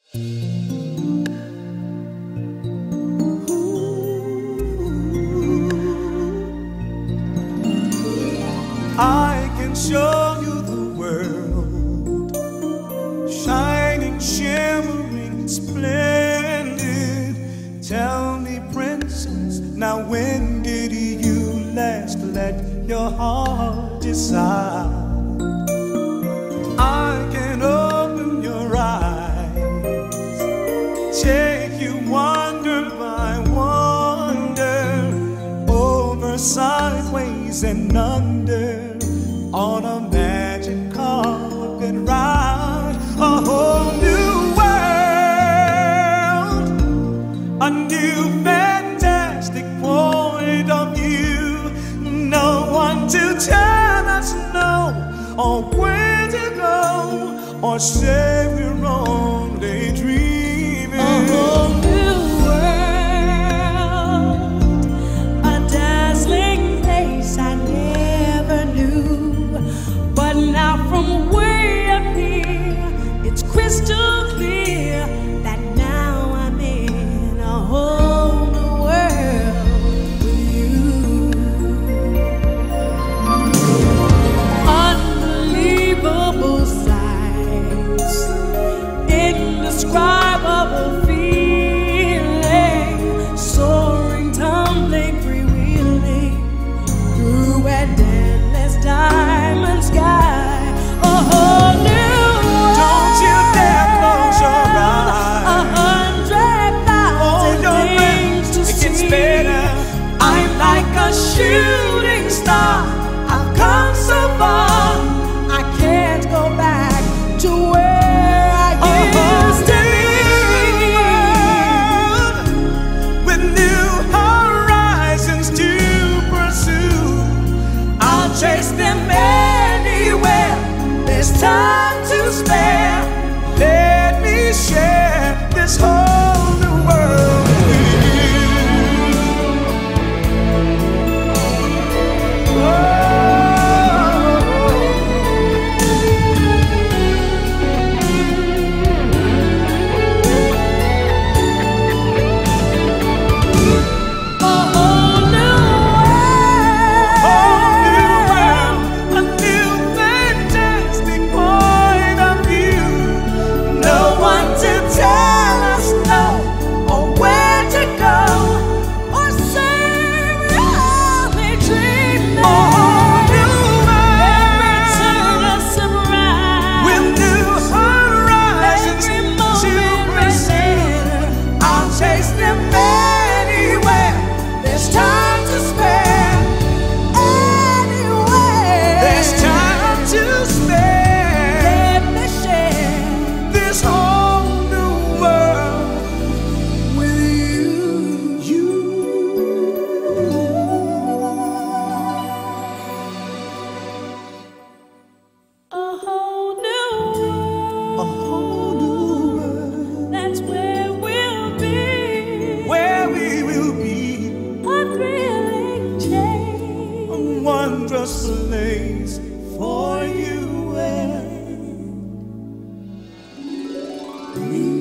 I can show you the world, shining, shimmering, splendid. Tell me, princess, now when did you last let your heart decide? I can open your eyes, take you wonder by wonder, over, sideways, and under, on a magic carpet ride. A whole new world, a new fantastic point of view. No one to tell us no, or where to go, or say we're only dreaming. A whole new world, a dazzling place I never knew. But now from way up here, it's crystal clear that now I'm in a whole new world with you. Unbelievable sights, indescribable feeling, soaring, tumbling, freewheeling through an endless diamond sky. A whole new world. Don't you dare close your eyes. 100,000 things to it gets see. better. I'm like a shooting star. I've come so far. I can't go back to where I used to be. With new horizons to pursue, I'll chase them anywhere. There's time to spare. let me share this whole new world with you. A whole new world. A new fantastic point of view. No one to tell us no, or where to go, or say we're only dreaming. Every turn a surprise. With new horizons Every to moment pursue, I'll chase them anywhere. There's time to spare. Anywhere. there's time to spare. Let me share This whole new world with you. a whole new A whole new world That's where we'll be. where we will be. A thrilling change. A wondrous place for you and me.